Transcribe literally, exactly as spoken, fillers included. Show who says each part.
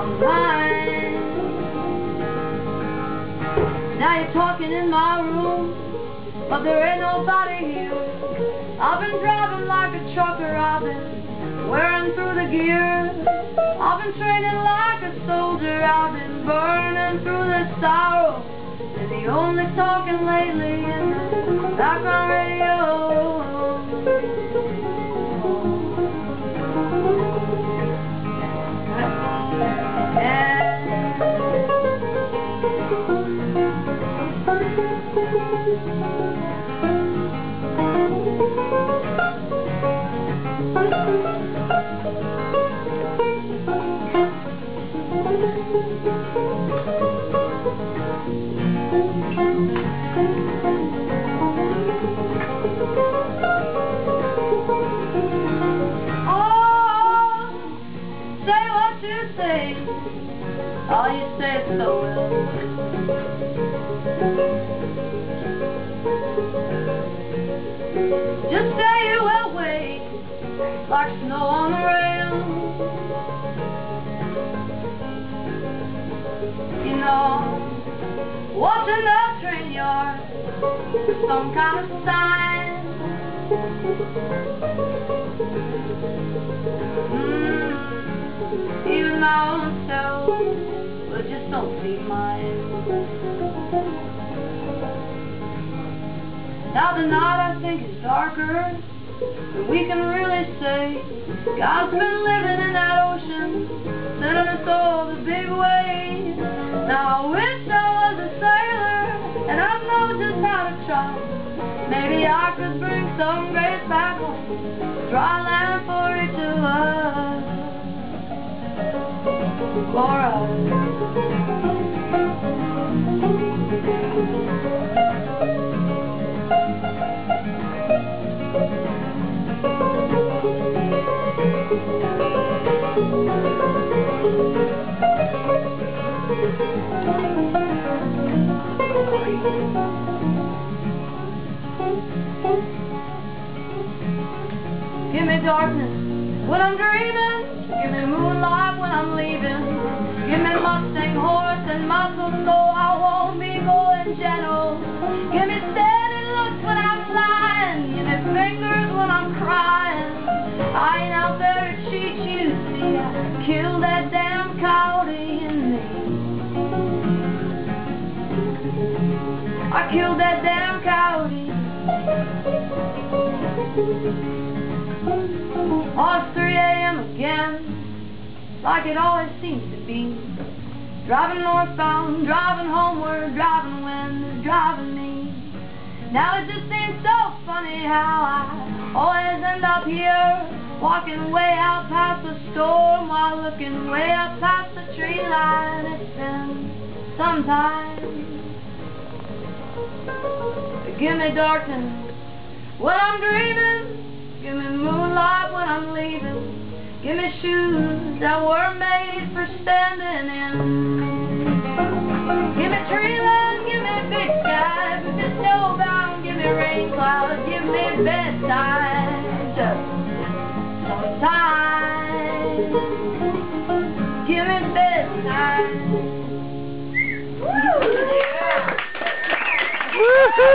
Speaker 1: I'm mine. Now you're talking in my room, but there ain't nobody here. I've been driving like a trucker, I've been wearing through the gear. I've been training like a soldier, I've been burning through the sorrow. And the only talking lately is the background radio. Oh, you say it so well. Just say you will wait like snow on the rail. You know, watching the train yard for some kind of sign. Mm, even my own self, but just don't be mine. Now the night I think is darker than we can really say. God's been living in that ocean, sending us all the big waves. Now I wish I was a sailor, and I know just how to try. Maybe I could bring some grace back home, dry land for each of us. For us. Give me darkness when I'm dreaming, give me moonlight when I'm leaving, give me Mustang horse and muscle so I won't be going gentle, give me steady looks when I'm flying, give me fingers when I'm crying. I ain't out there to cheat you, see, I killed that damn coyote in me. I killed that damn coyote. Oh, it's three A M again, like it always seems to be. Driving northbound, driving homeward, driving when it's driving me. Now it just seems so funny how I always end up here, walking way out past the storm while looking way up past the tree line. It's been some time. Give me darkness when I'm dreaming, give me moonlight when I'm leaving, give me shoes that were made for standing in. Give me treeland, give me big sky, if it's snowbound, give me rain clouds, give me bedtime, just sometimes. Give me bedtime. Woo! Yeah. Woo-hoo!